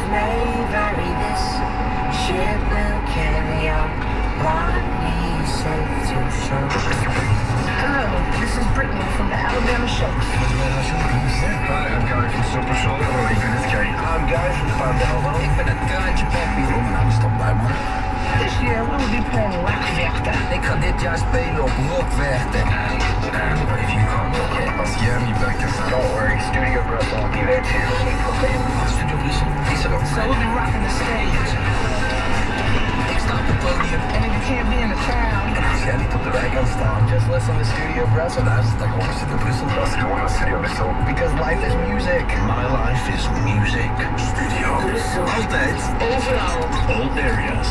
may vary, this ship will carry our bodies safe to shore. Hello, this is Brittany from the Alabama Shakes. Hi, I'm Guy from Super Soul. Oh, ik ben het Kay. I'm Guy from Pandelmo. Ik ben het Kaantje Papi. Oh, mijn naam is Tom Buijman. This year we will be playing Rockvechten. Ik ga dit jaar spelen op Rockvechten. And if you come, okay, als Jeremy back is don't worry, Studio Brussels will be there too. Studio Brussel is er ook. So we'll be rocking the stage. Ik sta op het podium. And if you can't be in the town, Als jij niet op de wijk kan staan, just listen to Studio Brussel. Luister dan gewoon naar Studio Brussel. Dat is gewoon een Studio Brussel. Because life is music. My life is music. Studio Brussel. Altijd. overal. All areas.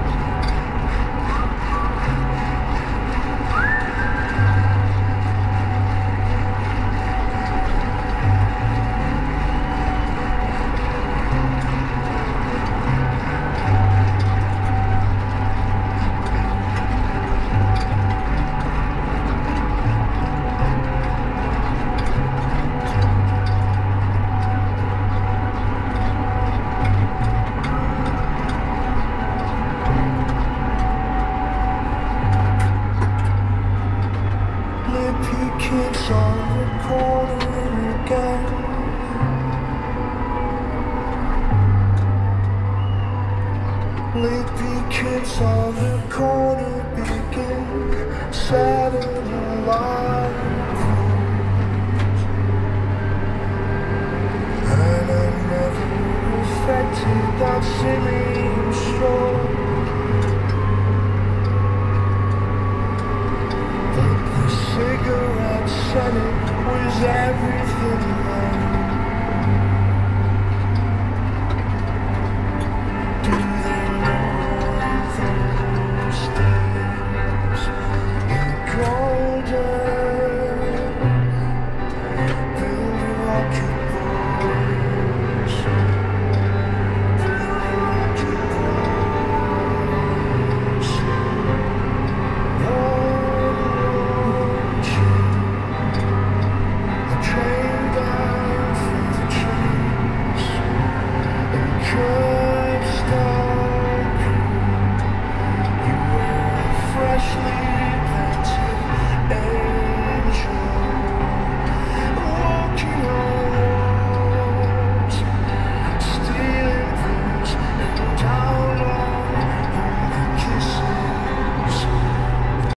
Kids on the corner again. Sleepy kids on the corner begin Saturday Night Cruise. And I never affected that silly stroll. Cigarettes and